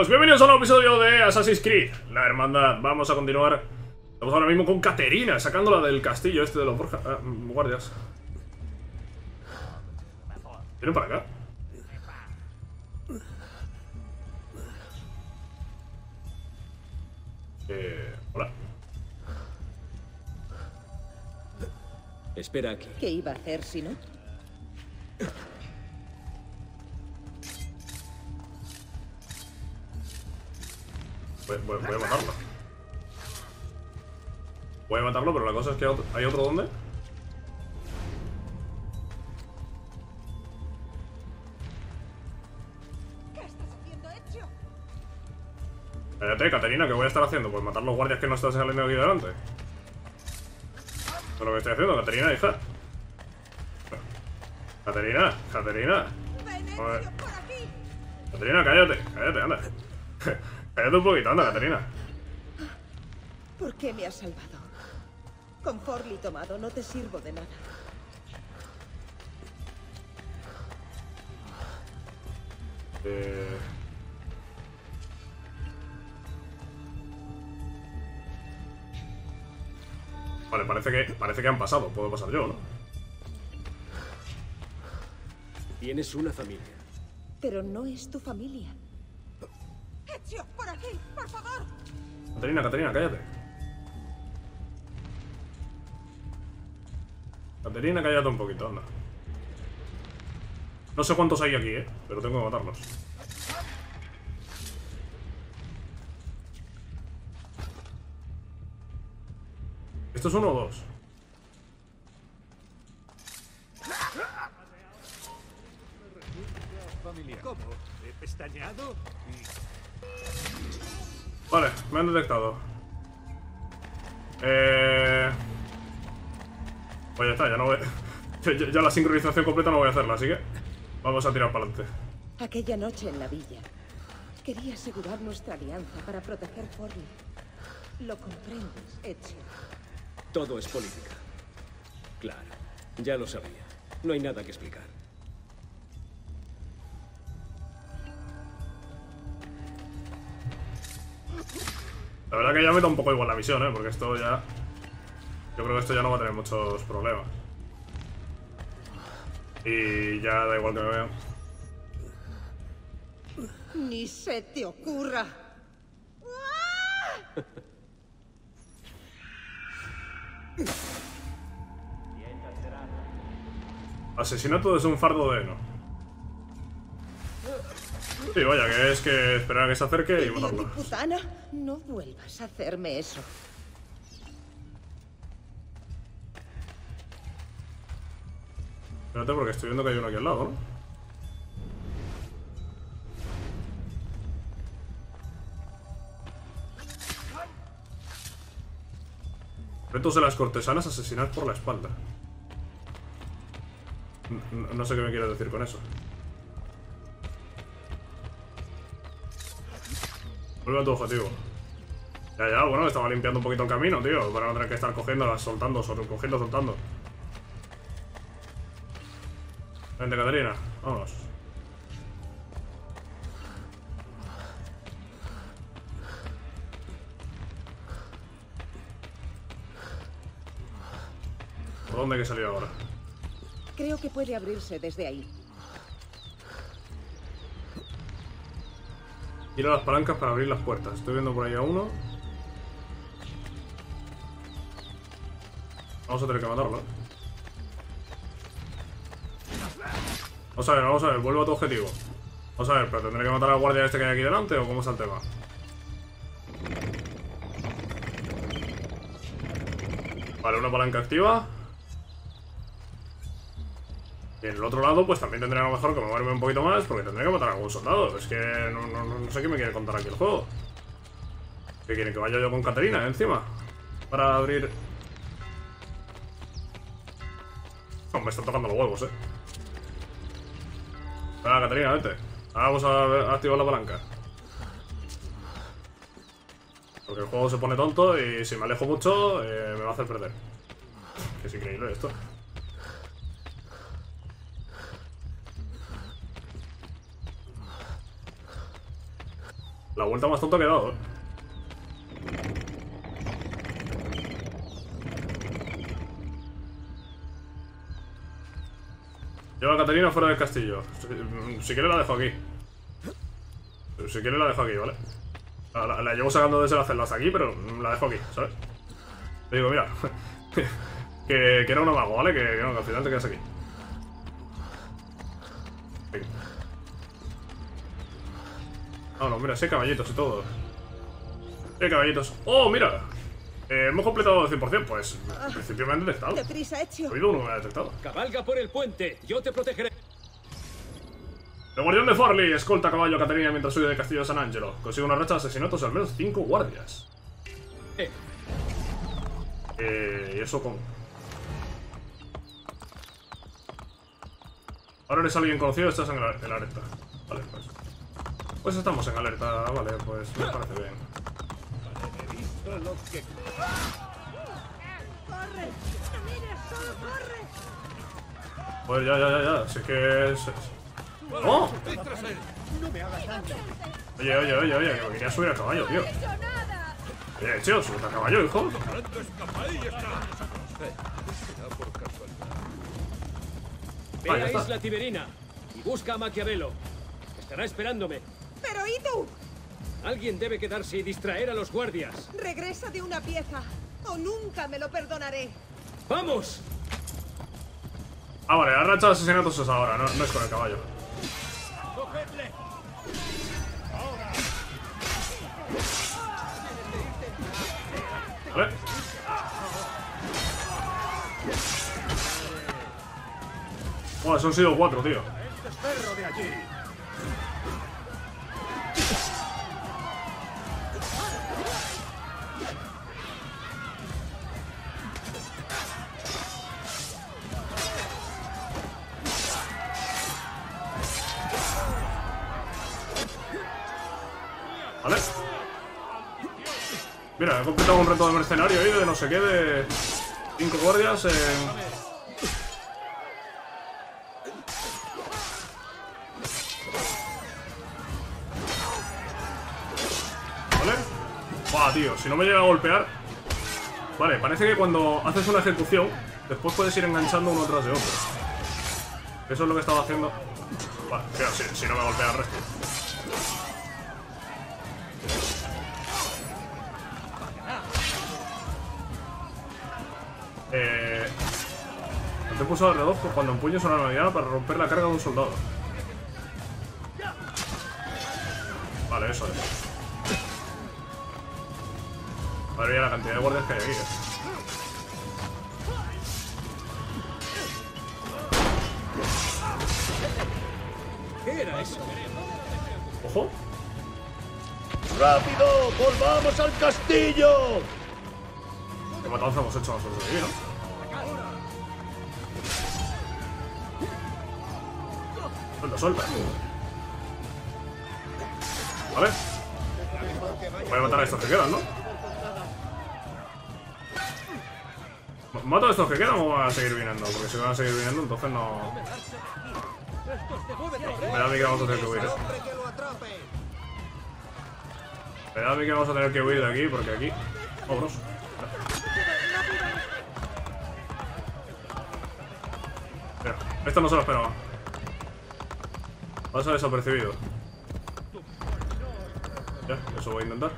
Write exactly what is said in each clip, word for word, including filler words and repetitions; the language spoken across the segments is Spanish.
chicos, bienvenidos a un nuevo episodio de Assassin's Creed, la hermandad. Vamos a continuar. Estamos ahora mismo con Caterina, sacándola del castillo este de los Borja... ah, guardias. ¿Vienen para acá? Eh... Hola. Espera aquí. ¿Qué iba a hacer si no? Voy, voy, voy a matarlo. Voy a matarlo, pero la cosa es que otro, ¿hay otro dónde? ¿Qué estás haciendo, Ezio? Cállate, Caterina, ¿qué voy a estar haciendo? Pues matar los guardias que no están saliendo aquí delante. Eso es lo que estoy haciendo, Caterina, hija. Caterina, Caterina. Ven, Joder. Ezio, por aquí. Caterina, cállate, cállate, anda. Cállate un poquito, anda, Caterina. ¿Por qué me has salvado? Con Forli tomado no te sirvo de nada. Eh... Vale, parece que, parece que han pasado. Puedo pasar yo, ¿no? Tienes una familia. Pero no es tu familia. Ezio, por aquí, por favor. Caterina, Caterina, cállate. Caterina, cállate un poquito, anda. No sé cuántos hay aquí, eh, pero tengo que matarlos. ¿Esto es uno o dos? ¿Cómo? ¿He pestañeado? Vale, me han detectado. Eh... Pues ya está, ya no voy... Ya, ya la sincronización completa no voy a hacerla, así que... Vamos a tirar para adelante. Aquella noche en la villa, quería asegurar nuestra alianza para proteger Forli. ¿Lo comprendes, Ezio? Todo es política. Claro, ya lo sabía. No hay nada que explicar. La verdad que ya me da un poco igual la misión, ¿eh? Porque esto ya... Yo creo que esto ya no va a tener muchos problemas. Y ya da igual que me vean. Ni se te ocurra. Asesinato es un fardo de heno. Sí, vaya, que es que esperar a que se acerque y matarlo. Putana, no vuelvas a hacerme eso. Espérate, porque estoy viendo que hay uno aquí al lado, ¿no? Retos de las cortesanas, asesinar por la espalda. No, no sé qué me quieres decir con eso. Vuelve a tu objetivo. Ya, ya, bueno, estaba limpiando un poquito el camino, tío, para no tener que estar cogiéndolas, soltando, sol- cogiendo, soltando. Vente, Caterina, vámonos. ¿Por dónde hay que salir ahora? Creo que puede abrirse desde ahí. Ir a las palancas para abrir las puertas. Estoy viendo por ahí a uno. Vamos a tener que matarlo, ¿eh? Vamos a ver, vamos a ver, vuelvo a tu objetivo. Vamos a ver, pero tendré que matar al guardia este que hay aquí delante o cómo está el tema. Vale, una palanca activa. Y en el otro lado, pues también tendré a lo mejor que moverme un poquito más porque tendré que matar a algún soldado. Es que no, no, no sé qué me quiere contar aquí el juego. ¿Qué quieren? ¿Que vaya yo con Caterina encima? Para abrir... No, me están tocando los huevos, eh. Venga, Caterina, vente. Ahora vamos a activar la palanca. Porque el juego se pone tonto y si me alejo mucho, eh, me va a hacer perder. Que es increíble esto. La vuelta más tonta que he dado, ¿eh? Lleva a Caterina fuera del castillo. Si, si quiere la dejo aquí. Si quiere la dejo aquí, ¿vale? La, la, la llevo sacando desde la celda hasta aquí, pero la dejo aquí, ¿sabes? Te digo, mira, que, que era una mago, ¿vale? Que, que no, que al final te quedas aquí. Venga. No, no, mira, sí hay caballitos y todo. Sí hay caballitos. ¡Oh, mira! Eh, hemos completado el cien por cien, pues en principio me han detectado. Deprisa, Ezio. He oído uno que me ha detectado. Cabalga por el puente, yo te protegeré. El guardián de Forli escolta a caballo a Caterina mientras huye del castillo de San Angelo. Consigue una racha de asesinatos de al menos cinco guardias. Eh. Eh, ¿y eso cómo? Ahora eres alguien conocido, estás en, la, en alerta. Vale, pues. Pues estamos en alerta, vale, pues me parece bien. He visto lo que... ¡Corre! ¡No mires, solo corre! Pues ya, ya, ya, ya. Si es que es... ¡Oh! No me hagas daño. Oye, oye, oye, oye, que me quería subir a caballo, tío. Oye, tío, sube a caballo, hijo. Ve Ah, ya a está. Isla Tiberina y busca a Maquiavelo. Estará esperándome. ¿Pero y tú? Alguien debe quedarse y distraer a los guardias. Regresa de una pieza, o nunca me lo perdonaré. ¡Vamos! Ah, vale, la racha de asesinatos es ahora, no, no es con el caballo. ¡Cogedle! ¿Vale? Buah, son sido cuatro, tío. ¡Este perro de allí! ¿Vale? Mira, he completado un reto de mercenario ahí de no sé qué, de cinco guardias en... ¿Vale? Buah, tío, si no me llega a golpear... Vale, parece que cuando haces una ejecución, después puedes ir enganchando uno tras de otro. Eso es lo que estaba haciendo. Vale, tío, si, si no me golpea el resto. Eh... Te puso el reloj cuando empuñes una mediana para romper la carga de un soldado. Vale, eso es. Madre mía, la cantidad de guardias que hay aquí, eh. ¿Qué era eso? Ojo. ¡Rápido! ¡Volvamos al castillo! Qué matanza hemos hecho nosotros aquí, ¿no? Suelta, suelta. Vale. Voy a matar a estos que quedan, ¿no? ¿Mato a estos que quedan o van a seguir viniendo? Porque si van a seguir viniendo, entonces no... Me da a mí que vamos a tener que huir, ¿eh? Me da a mí que vamos a tener que huir de aquí, porque aquí... Vámonos. Mira, esto no se lo esperaba. Pasa desapercibido. Ya, eso voy a intentar.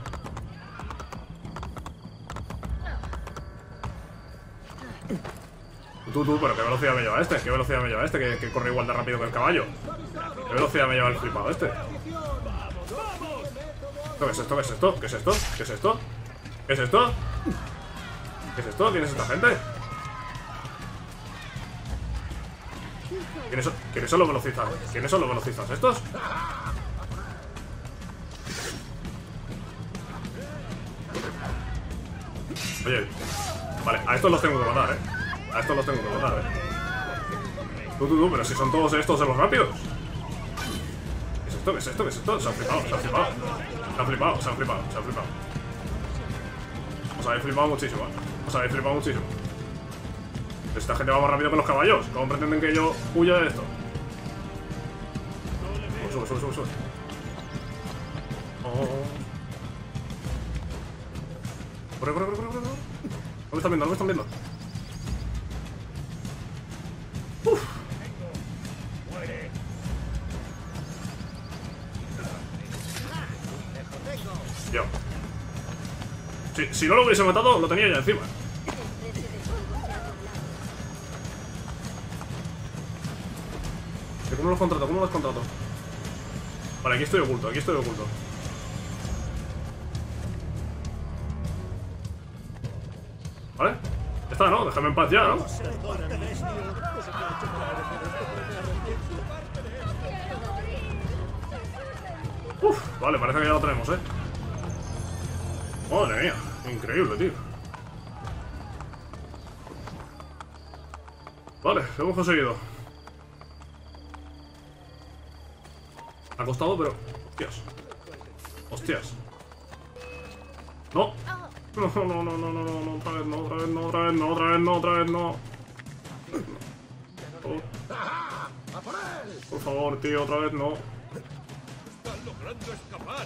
Tú, tú, pero ¿qué velocidad me lleva este? ¿Qué velocidad me lleva este? Que, que corre igual de rápido que el caballo. ¿Qué velocidad me lleva el flipado este? ¿Qué es esto? ¿Qué es esto? ¿Qué es esto? ¿Qué es esto? ¿Qué es esto? ¿Qué es esto? ¿Quién es esta gente? ¿Quiénes son, ¿quiénes son los velocistas? ¿Quiénes son los velocistas estos? Oye, vale, a estos los tengo que matar, eh. A estos los tengo que matar, eh. Tú, tú, tú, pero si son todos estos de los rápidos. ¿Qué es esto? ¿Qué es esto? ¿Qué es esto? Se han flipado, se han flipado. Se han flipado, se han flipado, se han flipado. Os habéis flipado muchísimo, eh. Os habéis flipado muchísimo. Esta gente va más rápido que los caballos. ¿Cómo pretenden que yo huya de esto? Sube, sube, sube, sube. Corre, corre, corre, corre, corre. No me están viendo, no me están viendo. Uf. Yo. Si, si no lo hubiese matado, lo tenía ya encima. ¿Cómo los contrato? ¿Cómo los contrato? Vale, aquí estoy oculto, aquí estoy oculto. ¿Vale? Ya está, ¿no? Déjame en paz ya, ¿no? Uf, vale, parece que ya lo tenemos, ¿eh? Madre mía, increíble, tío. Vale, lo hemos conseguido. Ha costado, pero... Hostias. Hostias. No. No, no, no, no, no, no, no, otra vez no, otra vez no, otra vez no, otra vez no, otra vez no. Por favor, tío, otra vez no. Están logrando escapar.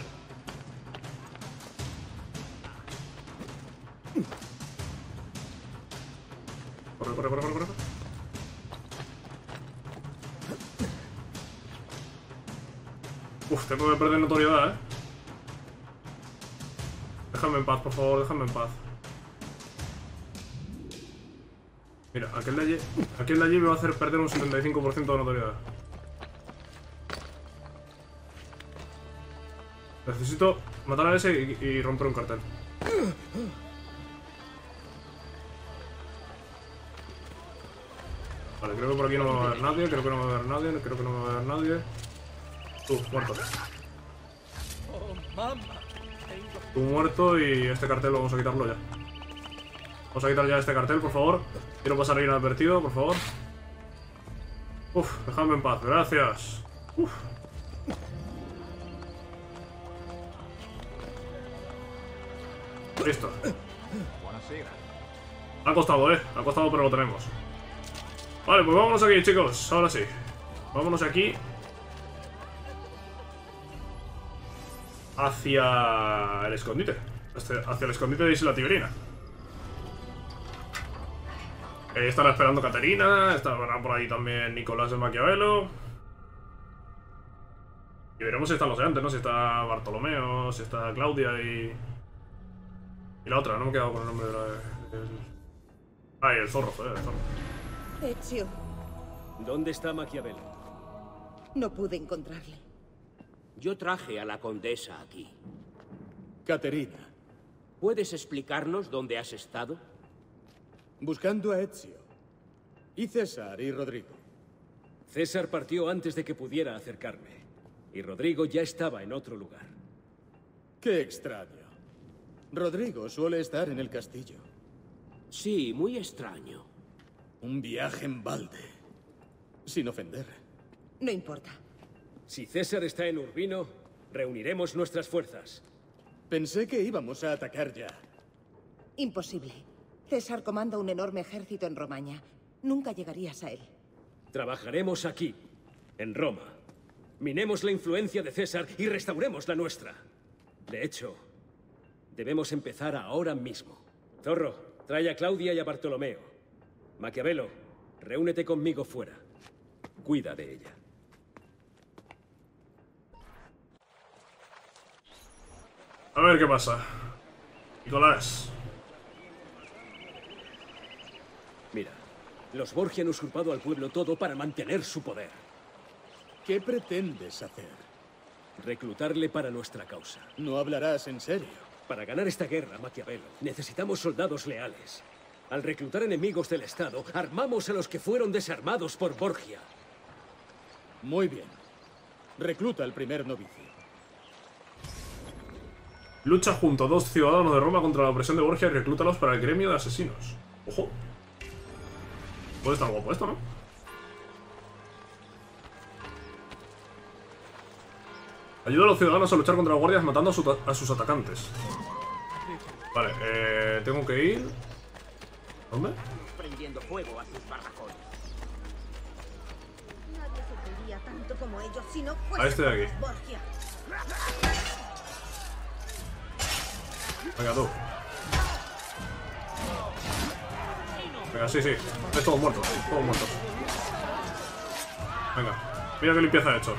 Corre, corre, corre, corre, corre. Uf, tengo que perder notoriedad, eh. Déjame en paz, por favor, déjame en paz. Mira, aquel de allí, aquel de allí me va a hacer perder un setenta y cinco por ciento de notoriedad. Necesito matar a ese y, y romper un cartel. Vale, creo que por aquí no me va a ver nadie, creo que no me va a ver nadie, creo que no me va a ver nadie. Tú, muerto. Tú muerto y este cartel vamos a quitarlo ya. Vamos a quitar ya este cartel, por favor. Quiero pasar inadvertido, por favor. Uf, dejadme en paz, gracias. Uf. Listo. Ha costado, eh. Ha costado, pero lo tenemos. Vale, pues vámonos aquí, chicos. Ahora sí. Vámonos aquí. Hacia el escondite. Hacia el escondite de Isla Tiberina. Eh, estará esperando Caterina. Estará por ahí también Nicolás de Maquiavelo. Y veremos si están los de antes, ¿no? Si está Bartolomeo, si está Claudia y... Y la otra, no me he quedado con el nombre de la... El... Ah, y el zorro, joder, el zorro. Ezio, ¿Dónde está Maquiavelo? no pude encontrarle. Yo traje a la condesa aquí. Caterina, ¿Puedes explicarnos dónde has estado? buscando a Ezio. Y César y Rodrigo. César partió antes de que pudiera acercarme. Y Rodrigo ya estaba en otro lugar. Qué extraño. Rodrigo suele estar en el castillo. Sí, muy extraño. Un viaje en balde. Sin ofender. No importa. Si César está en Urbino, reuniremos nuestras fuerzas. Pensé que íbamos a atacar ya. Imposible. César comanda un enorme ejército en Romaña. Nunca llegarías a él. Trabajaremos aquí, en Roma. Minemos la influencia de César y restauremos la nuestra. De hecho, debemos empezar ahora mismo. Zorro, trae a Claudia y a Bartolomeo. Maquiavelo, reúnete conmigo fuera. Cuida de ella. A ver qué pasa. Nicolás. Mira, los Borgia han usurpado al pueblo todo para mantener su poder. ¿Qué pretendes hacer? Reclutarle para nuestra causa. ¿No hablarás en serio? Para ganar esta guerra, Maquiavelo, necesitamos soldados leales. Al reclutar enemigos del Estado, armamos a los que fueron desarmados por Borgia. Muy bien. Recluta al primer novicio. Lucha junto a dos ciudadanos de Roma contra la opresión de Borgia y reclútalos para el gremio de asesinos. Ojo. Puede estar guapo esto, ¿no? Ayuda a los ciudadanos a luchar contra los guardias matando a, su a sus atacantes. Vale, eh, tengo que ir... ¿Dónde? Prendiendo fuego a sus barracones. Nadie sufriría tanto como ellos si no A este de aquí. Borgia. Venga, tú. Venga, sí, sí. Es todos muertos, todos muertos. Venga, mira qué limpieza he hecho.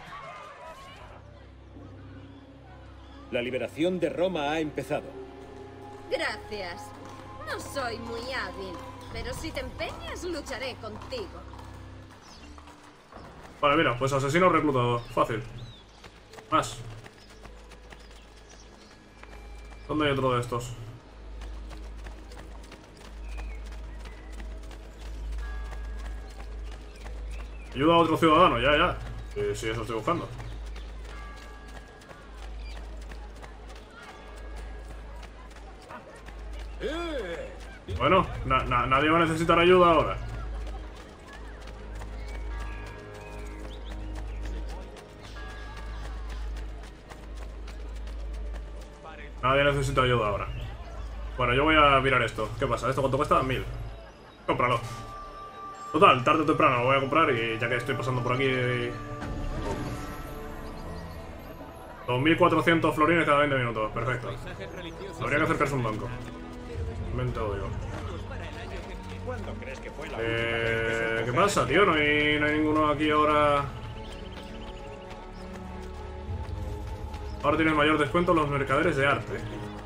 La liberación de Roma ha empezado. Gracias. No soy muy hábil, pero si te empeñas, lucharé contigo. Vale, mira, pues asesino reclutado. Fácil. Más. ¿Dónde hay otro de estos? Ayuda a otro ciudadano, ya, ya. Sí, sí, eso estoy buscando. Bueno, na na nadie va a necesitar ayuda ahora. Nadie necesita ayuda ahora. Bueno, yo voy a mirar esto. ¿Qué pasa? ¿Esto cuánto cuesta? Mil. Cómpralo. Total, tarde o temprano lo voy a comprar y ya que estoy pasando por aquí... dos mil cuatrocientos florines cada veinte minutos. Perfecto. Habría que acercarse a un banco. Mente odio. Eh, ¿Qué pasa, tío? No hay, no hay ninguno aquí ahora... Ahora tienes mayor descuento los mercaderes de arte.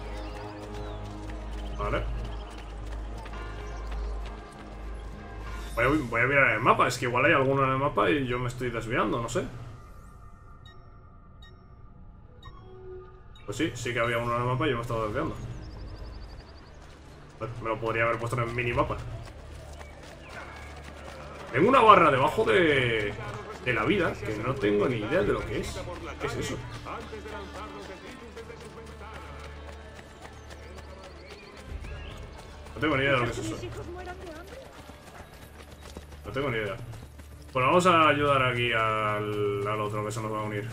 Vale. Voy a, voy a mirar el mapa. Es que igual hay alguno en el mapa y yo me estoy desviando, no sé. Pues sí, sí que había uno en el mapa y yo me estaba desviando. Pues me lo podría haber puesto en el minimapa. Tengo una barra debajo de... de la vida que no tengo ni idea de lo que es. ¿Qué es eso? No tengo ni idea de lo que es eso. No tengo ni idea. Bueno, vamos a ayudar aquí al, al otro que se nos va a unir.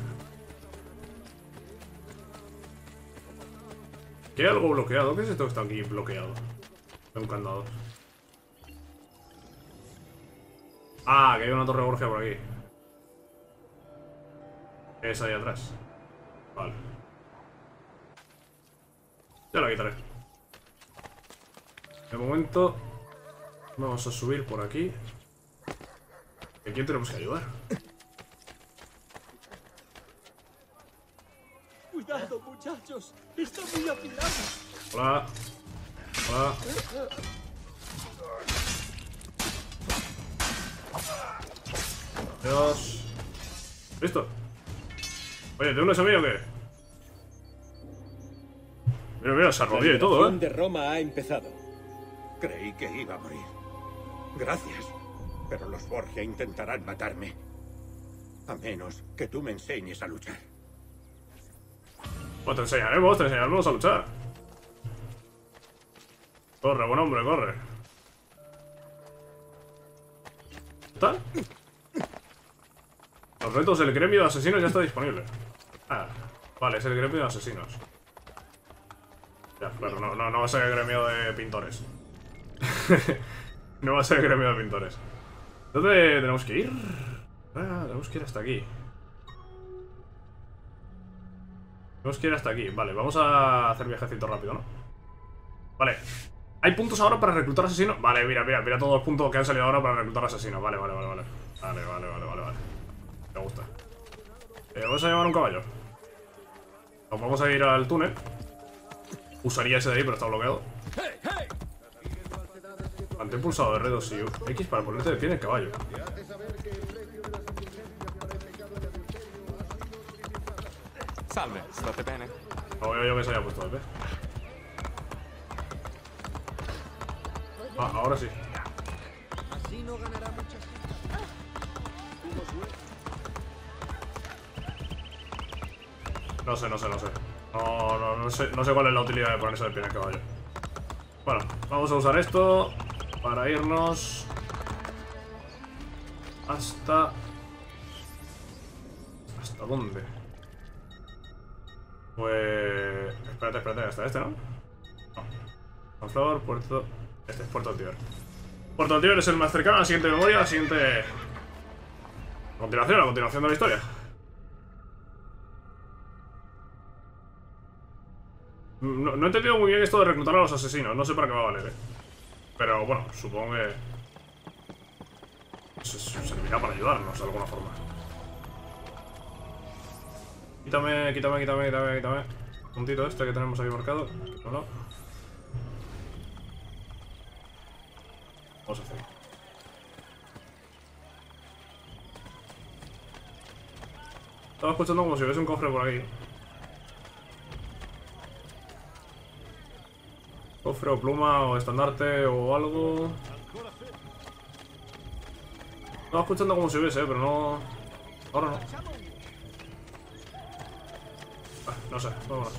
¿Qué hay algo bloqueado? ¿Qué es esto que está aquí bloqueado? De un candado. Ah, que hay una torre gorgia por aquí. Es ahí atrás. Vale. Ya la quitaré. De momento vamos a subir por aquí. ¿A quién tenemos que ayudar? Cuidado, muchachos. Está muy afilado. Hola. Hola. Dios. ¿Listo? Oye, ¿te unes a mí o qué? Mira, mira, se arrodilla y todo, ¿eh? La liberación de Roma ha empezado. Creí que iba a morir. Gracias. Pero los Borgia intentarán matarme. A menos que tú me enseñes a luchar. Pues te enseñaremos, te enseñaremos a luchar. Corre, buen hombre, corre. ¿Está? Los retos del gremio de asesinos ya está disponible. Ah, vale, es el gremio de asesinos. Ya, claro, no, no, no va a ser el gremio de pintores. No va a ser el gremio de pintores. ¿Dónde tenemos que ir? Ah, tenemos que ir hasta aquí. Tenemos que ir hasta aquí. Vale, vamos a hacer viajecito rápido, ¿no? Vale. ¿Hay puntos ahora para reclutar asesinos? Vale, mira, mira, mira todos los puntos que han salido ahora para reclutar asesinos. Vale, vale, vale, vale. Vale, vale, vale, vale, vale. Me gusta. Eh, vamos a llevar un caballo. Nos vamos a ir al túnel. Usaría ese de ahí, pero está bloqueado. Mantén pulsado R dos y X para ponerte de pie en el caballo. Salve, state bene? No veo yo que se haya puesto de pie. Ah, ahora sí. Así no ganará muchas. No sé, no sé, no sé. No, no, no sé, no sé cuál es la utilidad de ponerse de pie en el caballo. Bueno, vamos a usar esto para irnos hasta... ¿Hasta dónde? Pues... Espérate, espérate, hasta este, ¿no? No. Sanflor, Puerto... Este es Puerto Tíber. Puerto Tíber es el más cercano a la siguiente memoria, a la siguiente... A continuación, a continuación de la historia. No, no he entendido muy bien esto de reclutar a los asesinos. No sé para qué va a valer, eh. Pero bueno, supongo que... Se, se servirá para ayudarnos de alguna forma. Quítame, quítame, quítame, quítame, quítame. Puntito este que tenemos aquí marcado. Quítamelo. Vamos a hacer. Estaba escuchando como si hubiese un cofre por aquí. Cofre o pluma o estandarte o algo. Estaba escuchando como si hubiese, pero no... Ahora no. Ah, no sé, vámonos.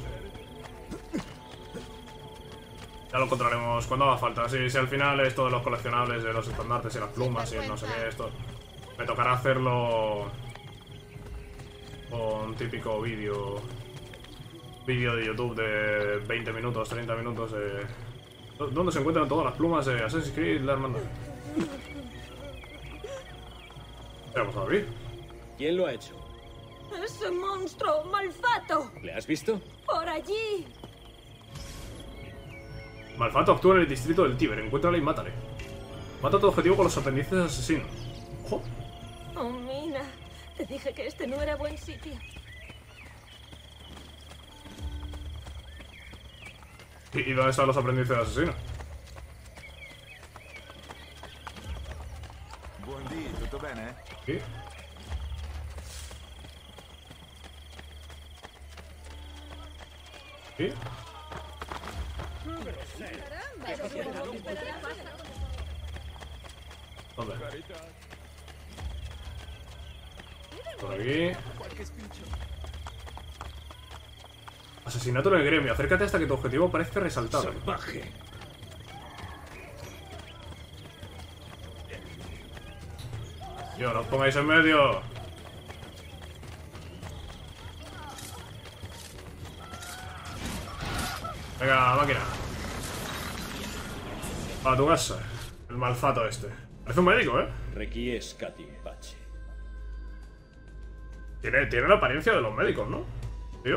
Ya lo encontraremos cuando haga falta. Si, si al final esto de los coleccionables, de los estandartes y las plumas y no sé qué, esto... Me tocará hacerlo... Con típico vídeo... Vídeo de YouTube de veinte minutos, treinta minutos de... ¿Dónde se encuentran todas las plumas de Assassin's Creed la hermandad? Vamos a abrir. ¿Quién lo ha hecho? ¡Ese monstruo malfato! ¿Le has visto? ¡Por allí! Malfato actúa en el distrito del Tíber. Encuéntrale y mátale. Mata a tu objetivo con los aprendices asesinos. ¡Ojo! Oh, Mina. Te dije que este no era buen sitio. ¿Y dónde están los aprendices asesinos? Buen día, ¿todo bien, eh? ¿Sí? ¿Sí? ¿Dónde? Por aquí. Asesinato en el gremio. Acércate hasta que tu objetivo parezca resaltado. ¡Salvaje! Tío, no os pongáis en medio. Venga, máquina. Para tu casa. El malfato este. Parece un médico, ¿eh? Requiescat in pace. Tiene, tiene la apariencia de los médicos, ¿no? Tío.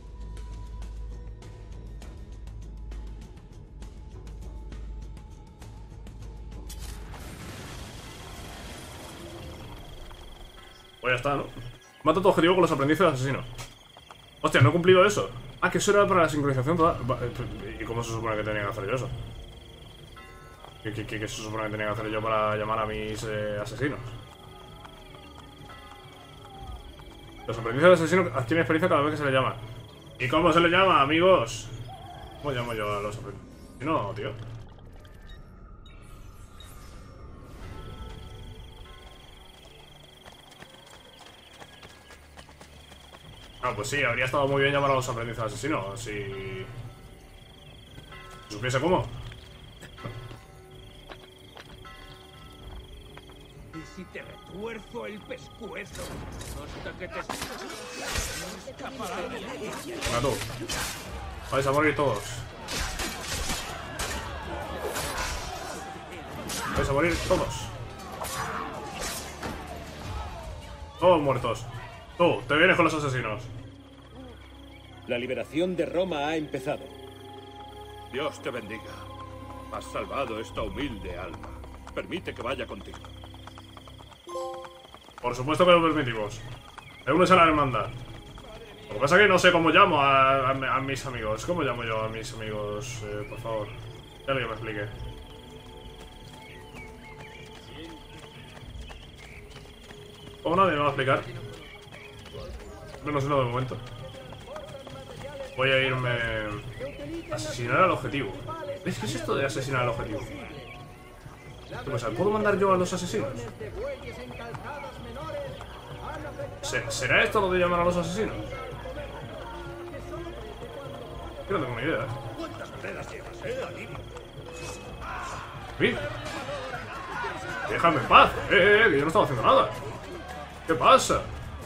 Pues ya está, ¿no? Mata tu objetivo con los aprendices asesinos. Hostia, no he cumplido eso. Ah, que eso era para la sincronización toda. ¿Y cómo se supone que tenía que hacer yo eso? ¿Qué, qué, qué se supone que tenía que hacer yo para llamar a mis eh, asesinos? Los aprendices asesinos adquieren experiencia cada vez que se le llama. ¿Y cómo se le llama, amigos? ¿Cómo llamo yo a los aprendices? No, tío. Ah, pues sí, habría estado muy bien llamar a los aprendices asesinos, si... si supiese cómo. ¿Y si te retuerzo el pescuezo hasta que te... Venga tú. Vais a morir todos. Vais a morir todos. Todos muertos. Tú, te vienes con los asesinos. La liberación de Roma ha empezado. Dios te bendiga. Has salvado esta humilde alma. Permite que vaya contigo. Por supuesto que lo permitimos. Reúnes a la hermandad. Lo que pasa es que no sé cómo llamo a, a, a mis amigos. ¿Cómo llamo yo a mis amigos? Eh, por favor. Que alguien me explique. ¿Cómo nadie me va a explicar? Menos uno de momento. Voy a irme... Asesinar al objetivo. ¿Ves qué es esto de asesinar al objetivo? ¿Qué pasa? ¿Puedo mandar yo a los asesinos? ¿Será esto lo de llamar a los asesinos? Yo no tengo ni idea. ¿Sí? Déjame en paz. Eh, eh, eh, que yo no estaba haciendo nada. ¿Qué pasa?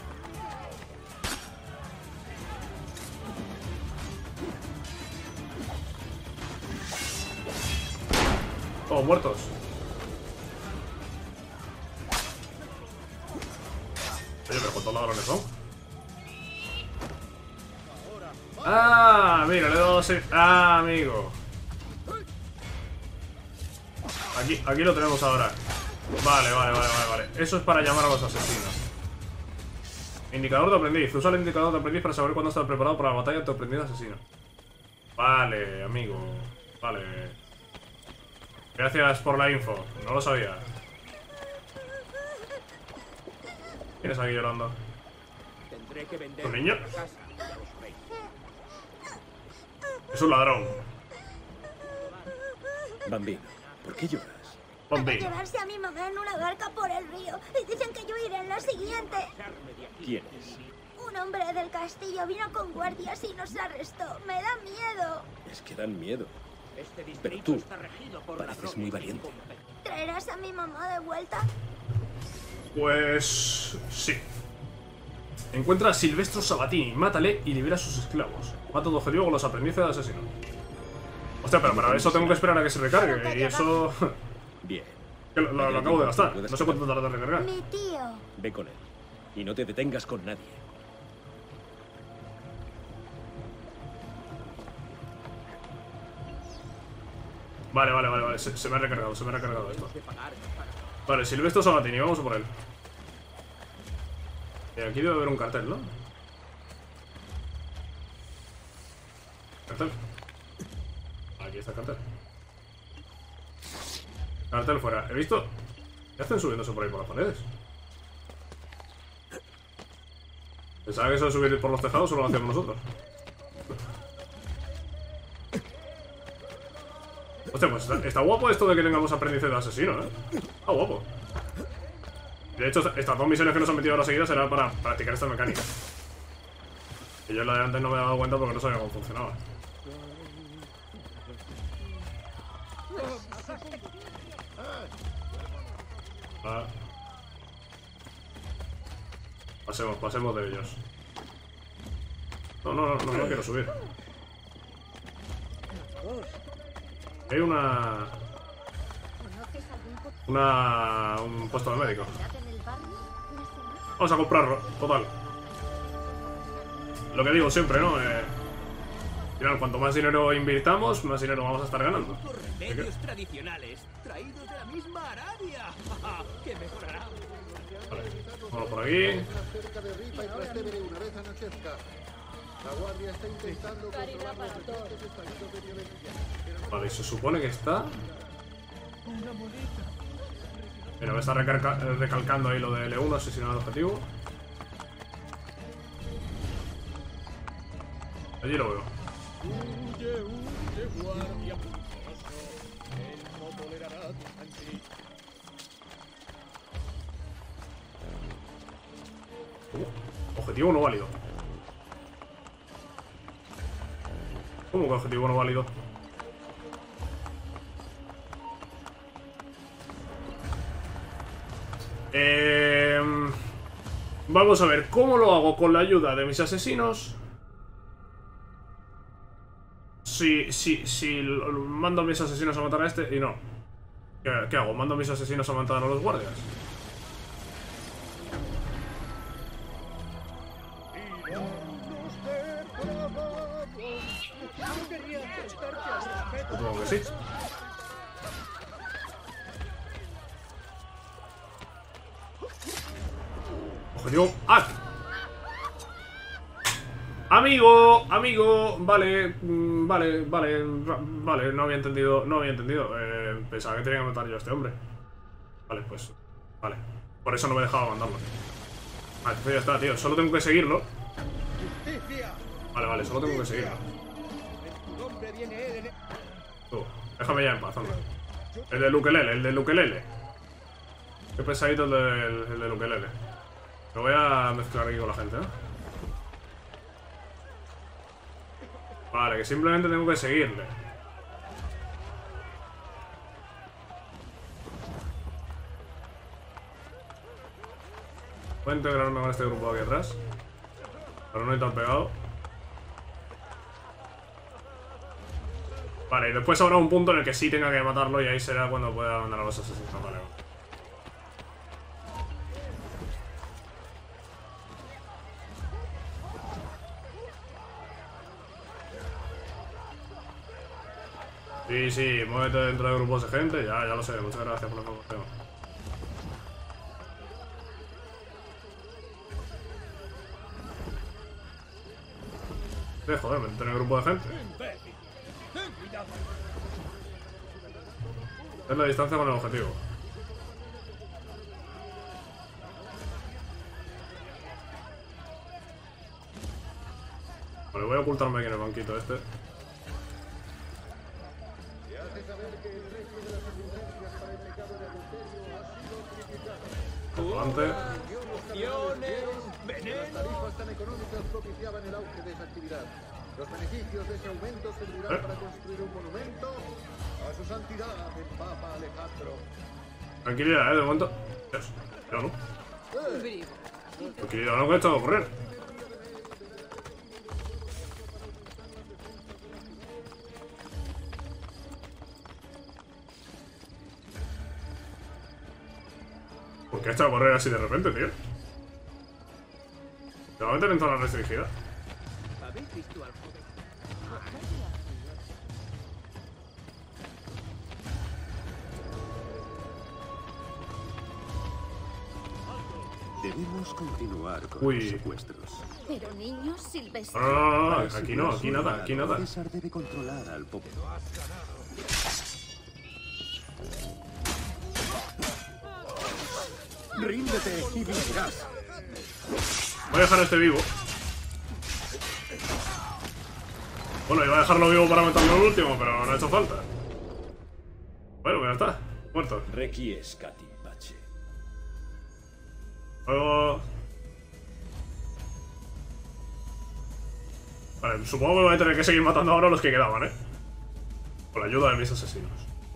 Todos muertos. Oye, pero ¿cuántos ladrones son? Ah, mira, le he dado seis. Ah, amigo. Aquí, aquí lo tenemos ahora. Vale, vale, vale, vale, vale. Eso es para llamar a los asesinos. Indicador de aprendiz. Usa el indicador de aprendiz para saber cuándo estás preparado para la batalla de tu aprendiz asesino. Vale, amigo. Vale. Gracias por la info. No lo sabía. ¿Quién es aquí llorando? Tendré que vender ¿Un niño? la casa, ya lo sabéis. Es un ladrón. Bambino, ¿por qué lloras? Bambino. Llevarse a mi mamá en una barca por el río. Y dicen que yo iré en la siguiente. ¿Quién es? Un hombre del castillo vino con guardias y nos arrestó. Me da miedo. Es que dan miedo. Este Pero distrito tú está regido por pareces ladrones muy valiente. incompetentes. ¿Traerás a mi mamá de vuelta? Pues... sí. Encuentra a Silvestro Sabatini, mátale y libera a sus esclavos. Mata tu objetivo con los aprendices de asesino. Hostia, pero para eso tengo que esperar a que se recargue. Y eso... Bien. que lo, lo- lo acabo de gastar. No sé cuánto tarda en recargar. Mi tío. Ve con él. Y no te detengas con nadie. Vale, vale, vale, vale. Se, se me ha recargado, se me ha recargado esto. De pagar para- Vale, Silvestro Sabatini, vamos a por él. Y aquí debe haber un cartel, ¿no? Cartel. Aquí está el cartel. Cartel fuera. He visto... ¿Qué hacen subiéndose por ahí por las paredes? Pensaba que eso de subir por los tejados solo lo hacíamos nosotros. Hostia, pues está, está guapo esto de que tengamos aprendices de asesino, ¿eh? Está guapo. De hecho, estas dos misiones que nos han metido ahora seguidas serán para practicar esta mecánica. Y yo la de antes no me he dado cuenta porque no sabía cómo funcionaba. Ah. Pasemos, pasemos de ellos. No, no, no, no, no quiero subir. Hay una... Una... un puesto de médico. Vamos a comprarlo, total. Lo que digo siempre, ¿no? Eh, al final, cuanto más dinero invirtamos, más dinero vamos a estar ganando. Remedios tradicionales traídos de la misma Arabia. ¡Que mejorará! Vale, vamos por aquí. Cerca de Ripa y Trastevere una vez anochezca. La guardia está intentando controlar los recientes estallidos de violencia. Vale, y se supone que está... Mira, me está recarga- recalcando ahí lo de L uno, asesinar al objetivo. Allí lo veo. Huye, huye, guardia punzoso. Él no tolerará tu sangre. Uh, objetivo no válido. ¿Cómo que objetivo no válido? Eh, vamos a ver cómo lo hago con la ayuda de mis asesinos. Si, si, si lo- mando a mis asesinos a matar a este y no. ¿Qué, qué hago? ¿Mando a mis asesinos a matar a los guardias? Supongo que sí. Objetivo... ¡Ah! Amigo, amigo, vale, mm, vale, vale, va- vale, no había entendido, no había entendido. Eh, pensaba que tenía que matar yo a este hombre. Vale, pues, vale. Por eso no me dejaba mandarlo. Vale, pues ya está, tío. Solo tengo que seguirlo. Vale, vale, solo tengo que seguirlo. Tú, déjame ya en paz, hombre. El del ukelele, el del ukelele. Qué pesadito el del, el del ukelele. Me voy a mezclar aquí con la gente, ¿eh? Vale, que simplemente tengo que seguirle. Voy a integrarme con este grupo de aquí atrás. Pero no hay tan pegado. Vale, y después habrá un punto en el que sí tenga que matarlo y ahí será cuando pueda mandar a los asesinos. Vale. Sí, sí, muévete dentro de grupos de gente, ya, ya lo sé, muchas gracias por la información. Sí, joder, métete en el grupo de gente. Es la distancia con el objetivo. Vale, voy a ocultarme aquí en el banquito este. Adelante. Las tarifas tan económicas propiciaban el auge de esa actividad. Los beneficios de ese aumento servirán ¿Eh? para construir un monumento a su santidad, el Papa Alejandro. Tranquilidad, eh, de momento. Dios, yo no. Tranquilidad, no que he echado a correr. ¿Por qué he echado a correr así de repente, tío? ¿Te va a meter en zona restringida? ¿Habéis visto al joven? Debemos continuar con Uy. los secuestros. Pero niños silvestres. No, no, no, no, Para aquí asegurar no, su aquí nada, legado, aquí nada. César debe controlar al pueblo. Ríndete y vivirás. Voy a dejar a este vivo. Bueno, iba a dejarlo vivo para meterlo el último, pero no ha hecho falta. Bueno, pues ya está. Muerto. Requies, Katy Pache. Luego... Vale, supongo que voy a tener que seguir matando ahora a los que quedaban, ¿eh? Con la ayuda de mis asesinos.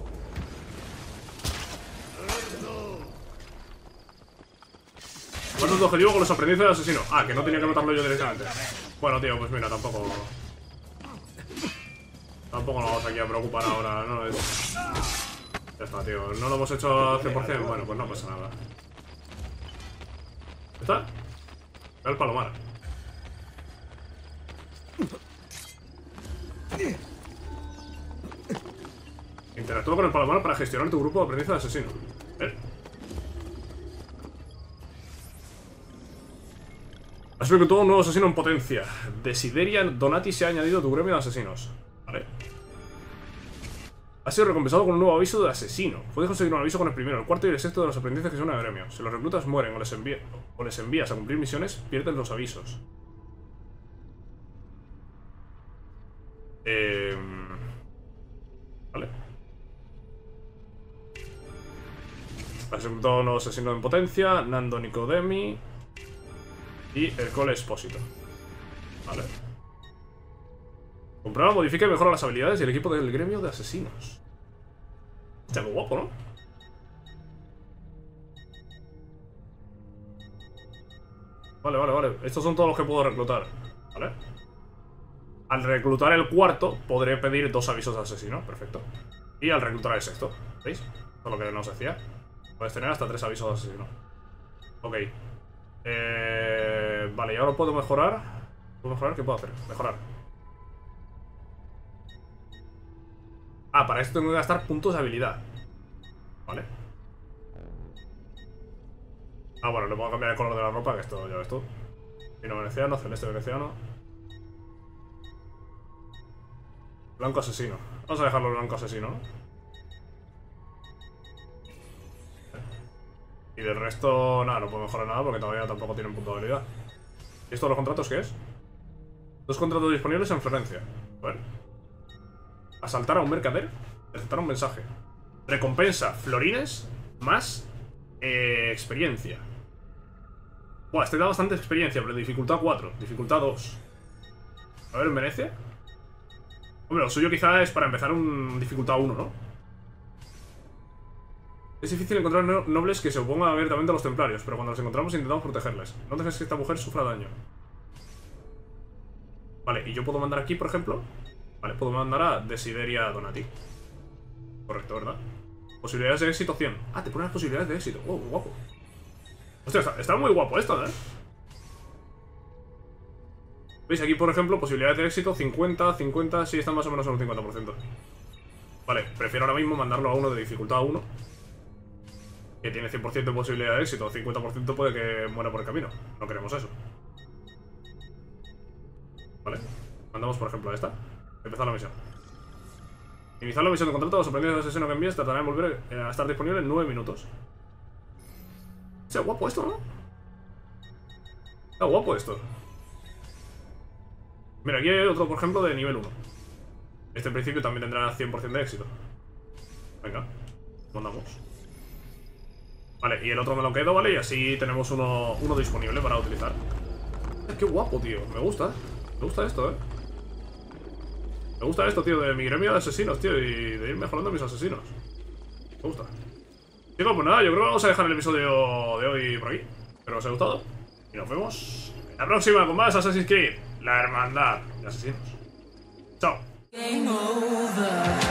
¿Cuál es tu objetivo con los aprendices del asesino? Ah, que no tenía que matarlo yo directamente. Bueno, tío, pues mira, tampoco... Tampoco nos vamos aquí a preocupar ahora, ¿no? Es... Ya está, tío. ¿No lo hemos hecho al cien por cien? Bueno, pues no pasa nada. ¿Ya está? Ve al palomar. Interactúa con el palomar para gestionar tu grupo de aprendiz de asesino. ¿Eh? Has reclutado un nuevo asesino en potencia. Desideria Donati se ha añadido a tu gremio de asesinos. Vale. Has sido recompensado con un nuevo aviso de asesino. Puedes conseguir un aviso con el primero, el cuarto y el sexto de los aprendices que son de gremio. Si los reclutas mueren o les, envía, o les envías a cumplir misiones, pierden los avisos. Eh... Vale. Has reclutado un nuevo asesino en potencia, Nando Nicodemi y el Cole Espósito. Vale. Comprueba, modifica y mejora las habilidades y el equipo del gremio de asesinos. Está muy guapo, ¿no? Vale, vale, vale. Estos son todos los que puedo reclutar. Vale. Al reclutar el cuarto, podré pedir dos avisos de asesino. Perfecto. Y al reclutar el sexto. ¿Veis? Todo lo que nos decía. Puedes tener hasta tres avisos de asesino. Ok. Eh... Vale, y ahora puedo mejorar. ¿Puedo mejorar? ¿Qué puedo hacer? Mejorar. Ah, para esto tengo que gastar puntos de habilidad. Vale. Ah, bueno, le puedo cambiar el color de la ropa, que esto ya ves tú. Vino veneciano, celeste veneciano. Blanco asesino. Vamos a dejarlo blanco asesino, ¿no? Y del resto, nada, no puedo mejorar nada porque todavía tampoco tienen punto de habilidad. ¿Y esto de los contratos qué es? Dos contratos disponibles en Florencia. A ver. Asaltar a un mercader. Aceptar un mensaje. Recompensa florines más eh, experiencia. Buah, este da bastante experiencia, pero dificultad cuatro. Dificultad dos. A ver, en Venecia. Hombre, lo suyo quizá es para empezar un dificultad uno, ¿no? Es difícil encontrar no nobles que se opongan abiertamente a los templarios, pero cuando los encontramos intentamos protegerles. No dejes que esta mujer sufra daño. Vale, y yo puedo mandar aquí, por ejemplo. Vale, puedo mandar a Desideria Donati. Correcto, ¿verdad? Posibilidades de éxito cien. Ah, te pone las posibilidades de éxito. Oh, guapo. Hostia, está, está muy guapo esto, ¿eh? ¿Veis? Aquí, por ejemplo, posibilidades de éxito cincuenta, cincuenta. Sí, están más o menos en un cincuenta por ciento. Vale, prefiero ahora mismo mandarlo a uno de dificultad uno, que tiene cien por ciento de posibilidad de éxito, cincuenta por ciento puede que muera por el camino. No queremos eso. Vale, mandamos por ejemplo a esta. Empezar la misión. Iniciar la misión de contrato. Los sorprendidos del asesino que envíes tratarán de volver a estar disponible en nueve minutos. Está guapo esto, ¿no? Está guapo esto. Mira, aquí hay otro, por ejemplo, de nivel uno. Este en principio también tendrá cien por ciento de éxito. Venga, mandamos. Vale, y el otro me lo quedo, ¿vale? Y así tenemos uno, uno disponible para utilizar. Qué guapo, tío. Me gusta. Me gusta esto, ¿eh? Me gusta esto, tío, de mi gremio de asesinos, tío. Y de ir mejorando mis asesinos. Me gusta. Chicos, pues nada, yo creo que vamos a dejar el episodio de hoy por aquí. Espero que os haya gustado. Y nos vemos en la próxima con más Assassin's Creed, la hermandad de asesinos. Chao. Game over.